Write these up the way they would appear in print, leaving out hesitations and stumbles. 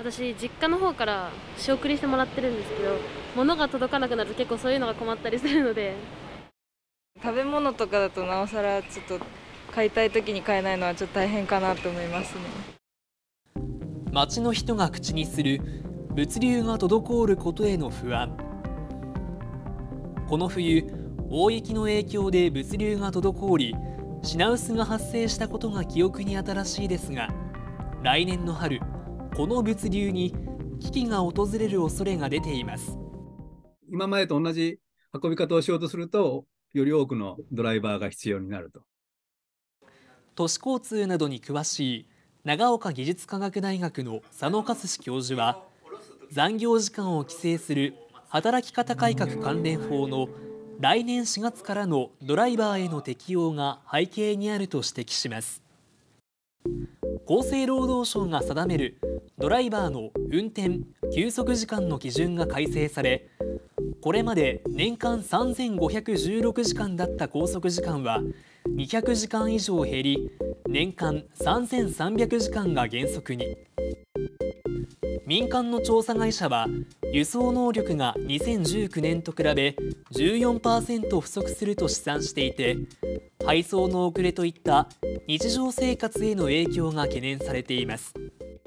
私実家の方から仕送りしてもらってるんですけど、物が届かなくなると結構そういうのが困ったりするので。 食べ物とかだとなおさらちょっと買いたい時に買えないのはちょっと大変かなと思いますね。 街の人が口にする物流が滞ることへの不安。この冬、大雪の影響で物流が滞り、品薄が発生したことが記憶に新しいですが、来年の春、この物流に危機が訪れる恐れが出ています。 今までと同じ運び方をしようとすると、より多くのドライバーが必要になると。 都市交通などに詳しい長岡技術科学大学の佐野勝志教授は、残業時間を規制する働き方改革関連法の来年4月からのドライバーへの適用が背景にあると指摘します。厚生労働省が定めるドライバーの運転・休息時間の基準が改正され、これまで年間3516時間だった拘束時間は200時間以上減り、年間3300時間が原則に。民間の調査会社は、輸送能力が2019年と比べ 14% 不足すると試算していて、配送の遅れといった日常生活への影響が懸念されています。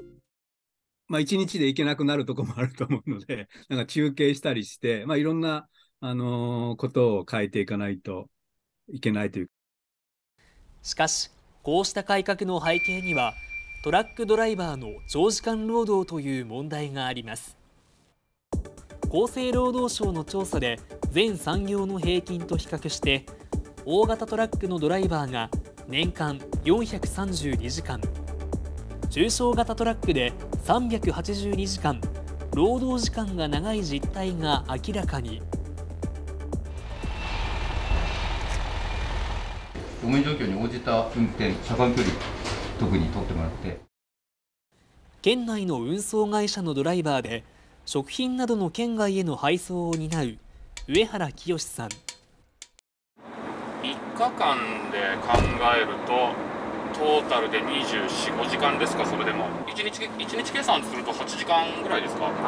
1日で行けなくなるところもあると思うので、なんか中継したりして、いろんな、ことを変えていかないといけないという。 しかし、こうした改革の背景には、トラックドライバーの長時間労働という問題があります。厚生労働省の調査で全産業の平均と比較して、大型トラックのドライバーが年間432時間、中小型トラックで382時間、労働時間が長い実態が明らかに。 路面状況に応じた運転、車間距離特に取ってもらって。 県内の運送会社のドライバーで食品などの県外への配送を担う上原清さん。 3日間で考えるとトータルで24、5時間ですか。それでも1日計算すると8時間ぐらいですか。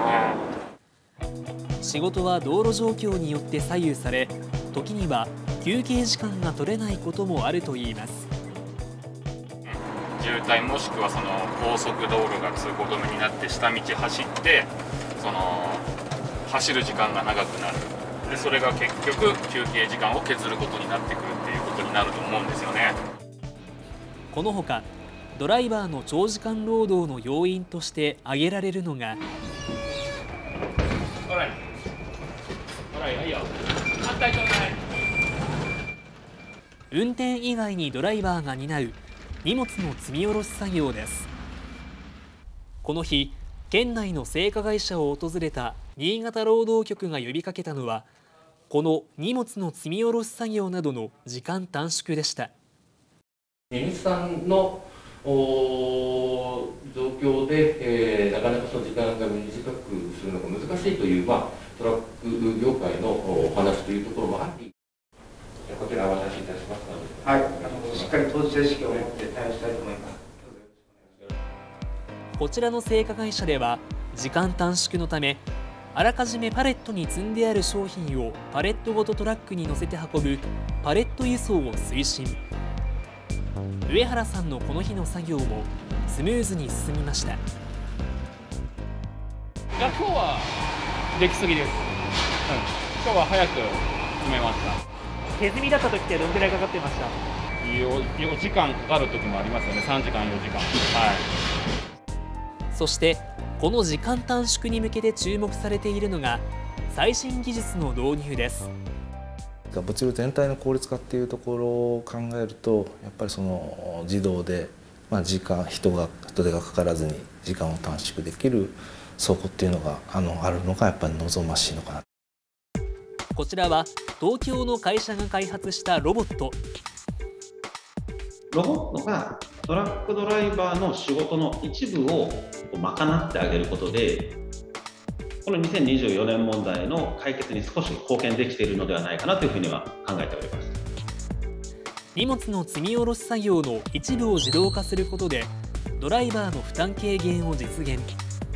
仕事は道路状況によって左右され、時には休憩時間が取れないこともあるといいます。 渋滞もしくはその高速道路が通行止めになって下道走って走る時間が長くなる。でそれが結局休憩時間を削ることになってくるっていうことになると思うんですよね。 このほかドライバーの長時間労働の要因として挙げられるのが、運転以外にドライバーが担う荷物の積み下ろし作業です。この日、県内の製菓会社を訪れた新潟労働局が呼びかけたのは、この荷物の積み下ろし作業などの時間短縮でした。 荷主さんの状況で、なかなかその時間が短くするのが難しいという、トラック業界のお話というところもあり、こちらお渡しいたしますので、はい、しっかり当事者意識を持って対応したいと思います。 こちらの製菓会社では、時間短縮のため、あらかじめパレットに積んである商品をパレットごとトラックに乗せて運ぶパレット輸送を推進。上原さんのこの日の作業もスムーズに進みました。 今日はできすぎです。今日は早く詰めました。 手積みだった時ってどのくらいかかってました？ 4時間かかる時もありますよね。3時間4時間。 そしてこの時間短縮に向けて注目されているのが最新技術の導入です。 物流全体の効率化っていうところを考えると、やっぱりその自動で、人手がかからずに時間を短縮できる倉庫っていうのがあるのがやっぱり望ましいのかな。 こちらは東京の会社が開発したロボット。 ロボットがトラックドライバーの仕事の一部を賄ってあげることで、この2024年問題の解決に少し貢献できているのではないかなというふうには考えております。 荷物の積み下ろし作業の一部を自動化することで、ドライバーの負担軽減を実現。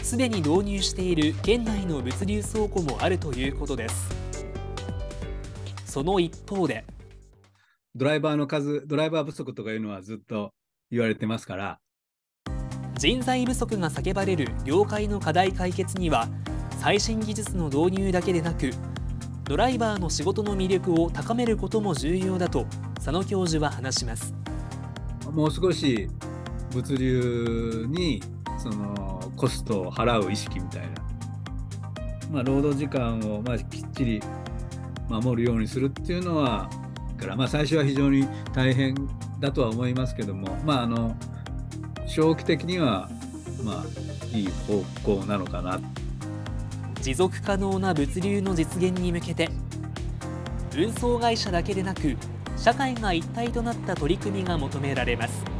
すでに導入している県内の物流倉庫もあるということです。その一方で、 ドライバー不足とかいうのはずっと言われてますから、 人材不足が叫ばれる業界の課題解決には、最新技術の導入だけでなく、ドライバーの仕事の魅力を高めることも重要だと佐野教授は話します。 もう少し物流にそのコストを払う意識みたいな、労働時間をきっちり守るようにするっていうのは最初は非常に大変だとは思いますけども、長期的にはいい方向なのかな。 持続可能な物流の実現に向けて、運送会社だけでなく社会が一体となった取り組みが求められます。